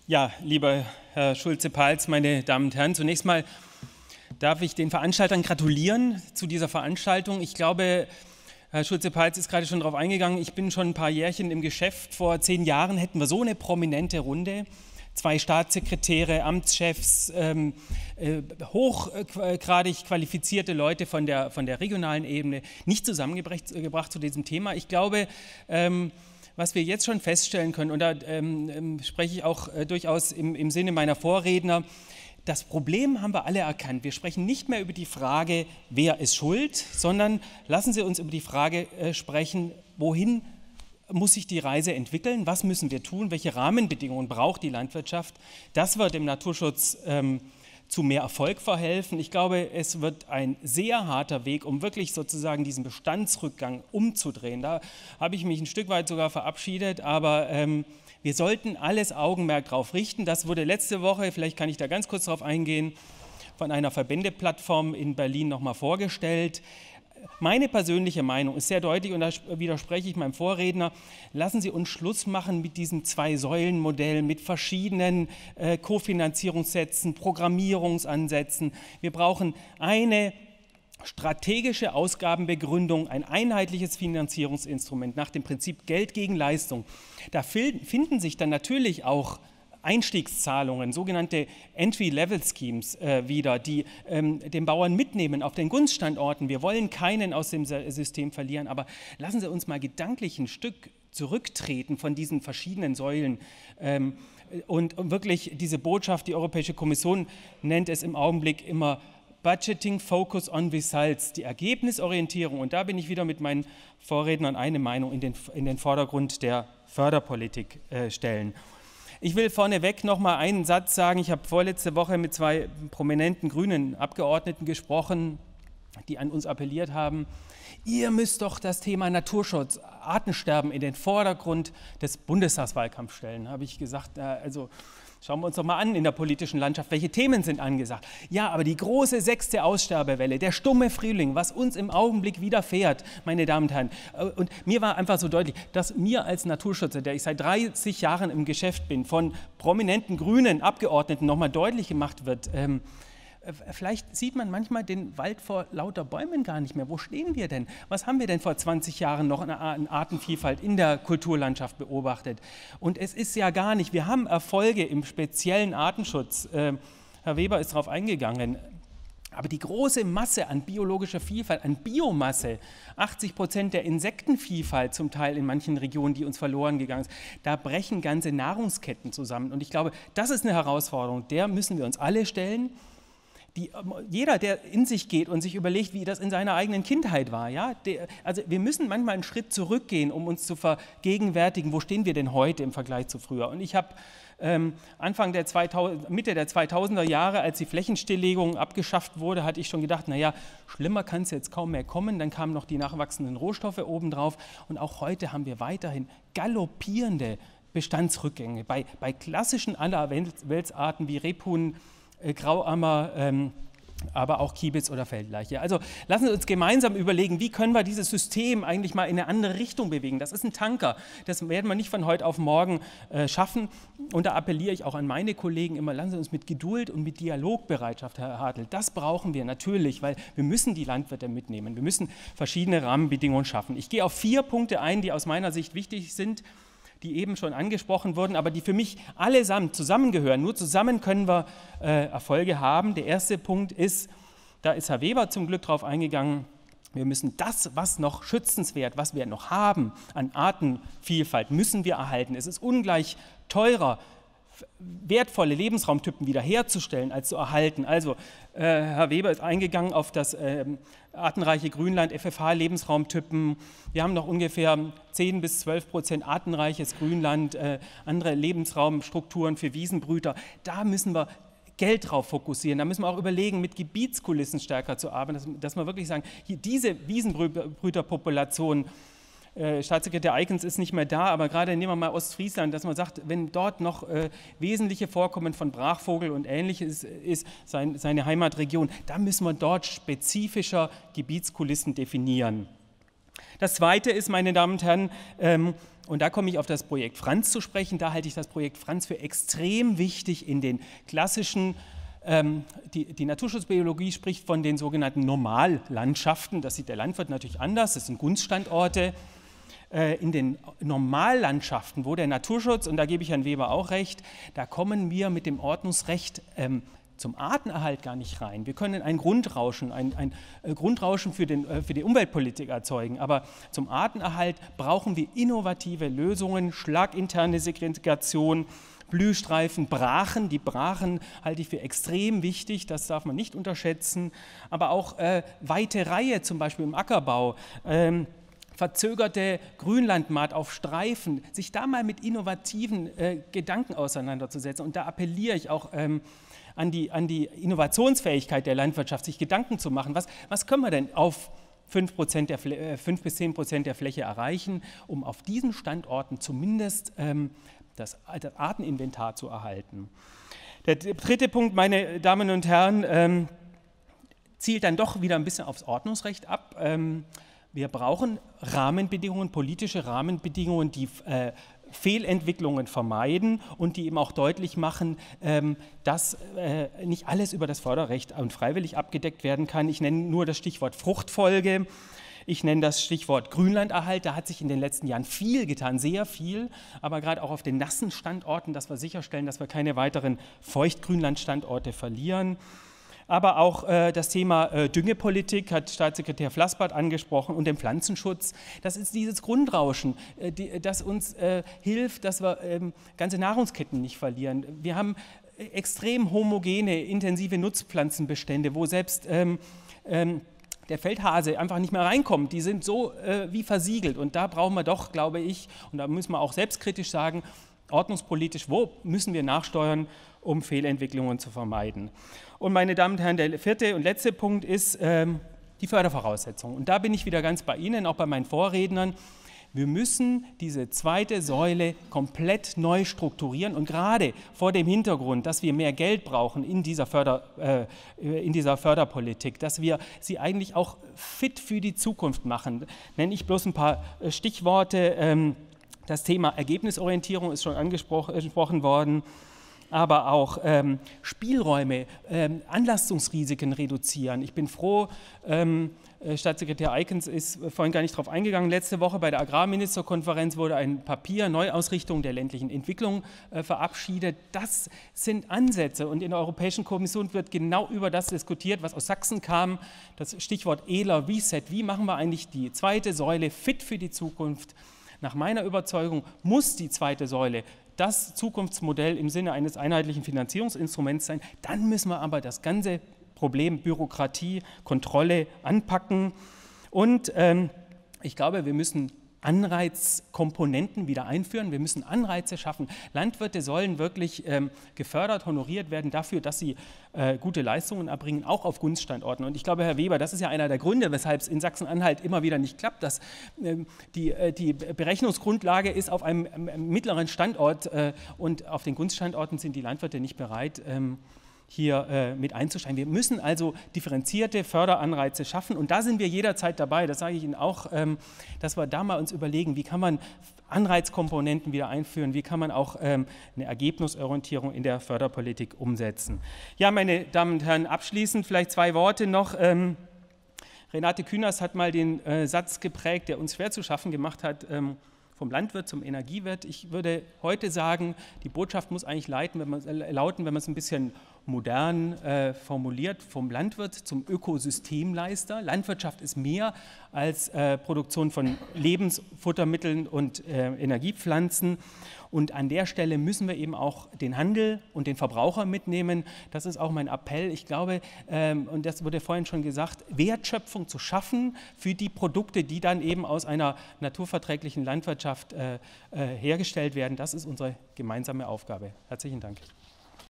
Ja, lieber Herr Schulze-Pals, meine Damen und Herren, zunächst mal darf ich den Veranstaltern gratulieren zu dieser Veranstaltung. Ich glaube, Herr Schulze-Pals ist gerade schon darauf eingegangen, ich bin schon ein paar Jährchen im Geschäft. Vor 10 Jahren hätten wir so eine prominente Runde. 2 Staatssekretäre, Amtschefs, hochgradig qualifizierte Leute von der regionalen Ebene nicht zusammengebracht zu diesem Thema. Ich glaube, was wir jetzt schon feststellen können, und da spreche ich auch durchaus im Sinne meiner Vorredner, das Problem haben wir alle erkannt. Wir sprechen nicht mehr über die Frage, wer ist schuld, sondern lassen Sie uns über die Frage sprechen, wohin muss sich die Reise entwickeln, was müssen wir tun, welche Rahmenbedingungen braucht die Landwirtschaft. Das wird dem Naturschutz zu mehr Erfolg verhelfen. Ich glaube, es wird ein sehr harter Weg, um wirklich sozusagen diesen Bestandsrückgang umzudrehen. Da habe ich mich ein Stück weit sogar verabschiedet, aber wir sollten alles Augenmerk darauf richten. Das wurde letzte Woche, vielleicht kann ich da ganz kurz darauf eingehen, von einer Verbändeplattform in Berlin nochmal vorgestellt. Meine persönliche Meinung ist sehr deutlich, und da widerspreche ich meinem Vorredner: Lassen Sie uns Schluss machen mit diesem Zwei-Säulen-Modell, mit verschiedenen Kofinanzierungssätzen, Programmierungsansätzen. Wir brauchen eine strategische Ausgabenbegründung, ein einheitliches Finanzierungsinstrument nach dem Prinzip Geld gegen Leistung. Da finden sich dann natürlich auch Einstiegszahlungen, sogenannte Entry-Level-Schemes wieder, die den Bauern mitnehmen auf den Gunststandorten. Wir wollen keinen aus dem System verlieren, aber lassen Sie uns mal gedanklich ein Stück zurücktreten von diesen verschiedenen Säulen und wirklich diese Botschaft, die Europäische Kommission nennt es im Augenblick immer Budgeting Focus on Results, die Ergebnisorientierung, und da bin ich wieder mit meinen Vorrednern eine Meinung, in den Vordergrund der Förderpolitik stellen. Ich will vorneweg noch mal einen Satz sagen. Ich habe vorletzte Woche mit 2 prominenten grünen Abgeordneten gesprochen, die an uns appelliert haben: Ihr müsst doch das Thema Naturschutz, Artensterben in den Vordergrund des Bundestagswahlkampfs stellen. Habe ich gesagt, also schauen wir uns doch mal an in der politischen Landschaft, welche Themen sind angesagt. Ja, aber die große 6. Aussterbewelle, der stumme Frühling, was uns im Augenblick widerfährt, meine Damen und Herren. Und mir war einfach so deutlich, dass mir als Naturschützer, der ich seit 30 Jahren im Geschäft bin, von prominenten grünen Abgeordneten nochmal deutlich gemacht wird, vielleicht sieht man manchmal den Wald vor lauter Bäumen gar nicht mehr. Wo stehen wir denn? Was haben wir denn vor 20 Jahren noch an Artenvielfalt in der Kulturlandschaft beobachtet? Und es ist ja gar nicht, wir haben Erfolge im speziellen Artenschutz. Herr Weber ist darauf eingegangen. Aber die große Masse an biologischer Vielfalt, an Biomasse, 80% der Insektenvielfalt zum Teil in manchen Regionen, die uns verloren gegangen ist, da brechen ganze Nahrungsketten zusammen. Und ich glaube, das ist eine Herausforderung, der müssen wir uns alle stellen. Jeder, der in sich geht und sich überlegt, wie das in seiner eigenen Kindheit war, ja, also wir müssen manchmal einen Schritt zurückgehen, um uns zu vergegenwärtigen, wo stehen wir denn heute im Vergleich zu früher. Und ich habe Mitte der 2000er Jahre, als die Flächenstilllegung abgeschafft wurde, hatte ich schon gedacht, naja, schlimmer kann es jetzt kaum mehr kommen. Dann kamen noch die nachwachsenden Rohstoffe obendrauf, und auch heute haben wir weiterhin galoppierende Bestandsrückgänge bei klassischen Allerweltsarten wie Rebhuhn, Grauammer, aber auch Kiebitz oder Feldleiche. Also lassen Sie uns gemeinsam überlegen, wie können wir dieses System eigentlich mal in eine andere Richtung bewegen. Das ist ein Tanker, das werden wir nicht von heute auf morgen schaffen. Und da appelliere ich auch an meine Kollegen immer: Lassen Sie uns mit Geduld und mit Dialogbereitschaft, Herr Hartl, das brauchen wir natürlich, weil wir müssen die Landwirte mitnehmen. Wir müssen verschiedene Rahmenbedingungen schaffen. Ich gehe auf 4 Punkte ein, die aus meiner Sicht wichtig sind, die eben schon angesprochen wurden, aber die für mich allesamt zusammengehören. Nur zusammen können wir Erfolge haben. Der erste Punkt ist, da ist Herr Weber zum Glück drauf eingegangen: Wir müssen das, was noch schützenswert, was wir noch haben an Artenvielfalt, müssen wir erhalten. Es ist ungleich teurer, wertvolle Lebensraumtypen wiederherzustellen, als zu erhalten. Also Herr Weber ist eingegangen auf das artenreiche Grünland, FFH-Lebensraumtypen. Wir haben noch ungefähr 10-12% artenreiches Grünland, andere Lebensraumstrukturen für Wiesenbrüter. Da müssen wir Geld drauf fokussieren. Da müssen wir auch überlegen, mit Gebietskulissen stärker zu arbeiten, dass wir wirklich sagen, hier diese Wiesenbrüterpopulation, Staatssekretär Eikens ist nicht mehr da, aber gerade nehmen wir mal Ostfriesland, dass man sagt, wenn dort noch wesentliche Vorkommen von Brachvogel und Ähnliches ist seine Heimatregion, da müssen wir dort spezifischer Gebietskulissen definieren. Das Zweite ist, meine Damen und Herren, Und da komme ich auf das Projekt Franz zu sprechen. Da halte ich das Projekt Franz für extrem wichtig in den klassischen, die Naturschutzbiologie spricht von den sogenannten Normallandschaften. Das sieht der Landwirt natürlich anders, das sind Gunststandorte. In den Normallandschaften, wo der Naturschutz, und da gebe ich Herrn Weber auch recht, da kommen wir mit dem Ordnungsrecht zum Artenerhalt gar nicht rein. Wir können ein Grundrauschen, ein Grundrauschen für die Umweltpolitik erzeugen, aber zum Artenerhalt brauchen wir innovative Lösungen, schlaginterne Segregation, Blühstreifen, Brachen. Die Brachen halte ich für extrem wichtig, das darf man nicht unterschätzen, aber auch weite Reihe, zum Beispiel im Ackerbau, verzögerte Grünlandmaat auf Streifen, sich da mal mit innovativen Gedanken auseinanderzusetzen. Und da appelliere ich auch an die Innovationsfähigkeit der Landwirtschaft, sich Gedanken zu machen. Was können wir denn auf 5 bis 10% der Fläche erreichen, um auf diesen Standorten zumindest das Arteninventar zu erhalten? Der dritte Punkt, meine Damen und Herren, zielt dann doch wieder ein bisschen aufs Ordnungsrecht ab. Wir brauchen Rahmenbedingungen, politische Rahmenbedingungen, die Fehlentwicklungen vermeiden und die eben auch deutlich machen, dass nicht alles über das Förderrecht und freiwillig abgedeckt werden kann. Ich nenne nur das Stichwort Fruchtfolge, ich nenne das Stichwort Grünlanderhalt. Da hat sich in den letzten Jahren viel getan, sehr viel, aber gerade auch auf den nassen Standorten, dass wir sicherstellen, dass wir keine weiteren Feuchtgrünlandstandorte verlieren. Aber auch das Thema Düngepolitik hat Staatssekretär Flassbart angesprochen und den Pflanzenschutz. Das ist dieses Grundrauschen, das uns hilft, dass wir ganze Nahrungsketten nicht verlieren. Wir haben extrem homogene, intensive Nutzpflanzenbestände, wo selbst der Feldhase einfach nicht mehr reinkommt. Die sind so wie versiegelt. Und da brauchen wir doch, glaube ich, und da müssen wir auch selbstkritisch sagen, ordnungspolitisch, wo müssen wir nachsteuern, um Fehlentwicklungen zu vermeiden. Und meine Damen und Herren, der vierte und letzte Punkt ist die Fördervoraussetzungen. Und da bin ich wieder ganz bei Ihnen, auch bei meinen Vorrednern. Wir müssen diese zweite Säule komplett neu strukturieren und gerade vor dem Hintergrund, dass wir mehr Geld brauchen in dieser Förderpolitik, dass wir sie eigentlich auch fit für die Zukunft machen. Nenne ich bloß ein paar Stichworte. Das Thema Ergebnisorientierung ist schon angesprochen worden, aber auch Spielräume, Anlastungsrisiken reduzieren. Ich bin froh, Staatssekretär Eikens ist vorhin gar nicht darauf eingegangen. Letzte Woche bei der Agrarministerkonferenz wurde ein Papier Neuausrichtung der ländlichen Entwicklung verabschiedet. Das sind Ansätze und in der Europäischen Kommission wird genau über das diskutiert, was aus Sachsen kam, das Stichwort ELA Reset. Wie machen wir eigentlich die zweite Säule fit für die Zukunft? Nach meiner Überzeugung muss die zweite Säule das Zukunftsmodell im Sinne eines einheitlichen Finanzierungsinstruments sein. Dann müssen wir aber das ganze Problem Bürokratie, Kontrolle anpacken. Und ich glaube, wir müssen Anreizkomponenten wieder einführen. Wir müssen Anreize schaffen. Landwirte sollen wirklich gefördert, honoriert werden dafür, dass sie gute Leistungen erbringen, auch auf Gunststandorten. Und ich glaube, Herr Weber, das ist ja einer der Gründe, weshalb es in Sachsen-Anhalt immer wieder nicht klappt, dass die Berechnungsgrundlage ist auf einem mittleren Standort und auf den Gunststandorten sind die Landwirte nicht bereit, hier mit einzusteigen. Wir müssen also differenzierte Förderanreize schaffen und da sind wir jederzeit dabei, das sage ich Ihnen auch, dass wir da mal uns überlegen, wie kann man Anreizkomponenten wieder einführen, wie kann man auch eine Ergebnisorientierung in der Förderpolitik umsetzen. Ja, meine Damen und Herren, abschließend vielleicht 2 Worte noch. Renate Künast hat mal den Satz geprägt, der uns schwer zu schaffen gemacht hat, vom Landwirt zum Energiewirt. Ich würde heute sagen, die Botschaft muss eigentlich lauten, wenn man es ein bisschen modern formuliert, vom Landwirt zum Ökosystemleister. Landwirtschaft ist mehr als Produktion von Lebensfuttermitteln und Energiepflanzen. Und an der Stelle müssen wir eben auch den Handel und den Verbraucher mitnehmen. Das ist auch mein Appell. Ich glaube, und das wurde vorhin schon gesagt, Wertschöpfung zu schaffen für die Produkte, die dann eben aus einer naturverträglichen Landwirtschaft hergestellt werden. Das ist unsere gemeinsame Aufgabe. Herzlichen Dank.